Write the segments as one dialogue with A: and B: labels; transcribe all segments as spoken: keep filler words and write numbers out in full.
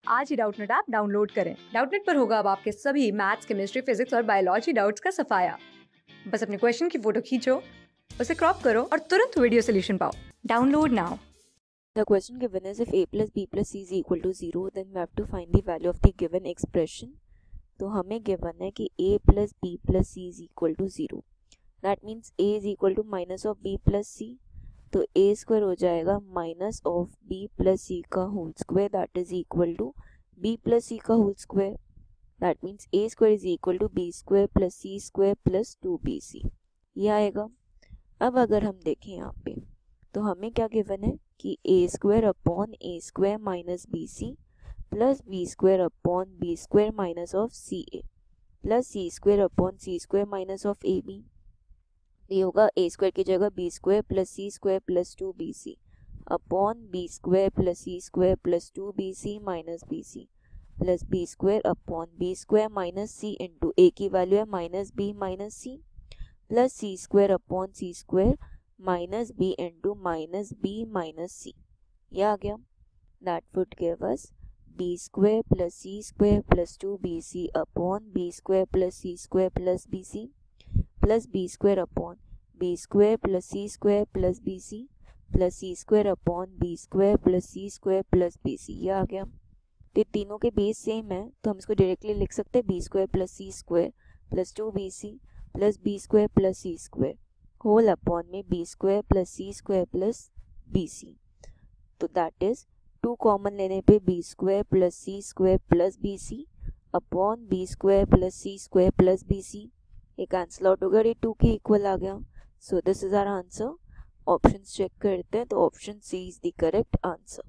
A: आज ही Doubtnut app download करें। डाउटनेट पर होगा अब आपके सभी मैथ्स, केमिस्ट्री, फिजिक्स और बायोलॉजी डाउट्स का सफाया। बस अपने क्वेश्चन की फोटो खींचो, उसे क्रॉप करो और तुरंत वीडियो सोल्यूशन पाओ। Download now.
B: The question given is if a plus b plus c is equal to zero, then we have to find the value of the given expression. तो हमें given है कि a plus b plus c is equal to zero. That means a is equal to minus of b plus c. तो a square हो जाएगा minus of b plus c का whole square, that is equal to b plus c का whole square. That means a square is equal to b square plus c square plus two B C. ये आएगा. अब अगर हम देखें यहाँ पे तो हमें क्या गिवन है कि a square upon a square minus b C plus B square upon B square minus of c a plus C square upon C square minus of a b. ये होगा a स्क्वायर की जगह b square plus C square plus two B C upon B square plus C square plus two B c minus b C plus B square upon B square minus c into a की value है minus B minus C plus सी square upon सी square minus B into minus B minus C. ये आ गया. That would give us B square plus C square plus two B C upon B square plus C square plus B C plus B square upon B square plus C square plus B C plus C square upon B square plus C square plus B C. ये आ गया. तो तीनों के base same है तो हम इसको डायरेक्टली लिख सकते हैं बी स्क्वायर प्लस सी square plus two B C plus B square plus सी स्क्वायर होल अपॉन में बी स्क्वायर प्लस सी स्क्वायर प्लस बी सी. तो दैट इज टू कॉमन लेने पे बी स्क्वायर प्लस सी स्क्वायर प्लस बी सी upon B square plus सी square plus B C. ये cancel out हो गया, ये to के equal आ गया. So this is our answer. Option check करते हैं तो option C is the correct answer.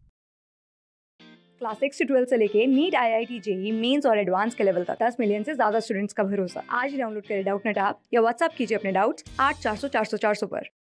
A: Class six से ट्वेल्थ से लेके NEET, I I T, JEE, mains और एडवांस के लेवल तक दस मिलियन से ज्यादा स्टूडेंट्स का भरोसा. आज ही डाउनलोड करें डाउटनेट ऐप या व्हाट्सएप कीजिए अपने डाउट्स आठ चार सौ चार सौ चार सौ पर.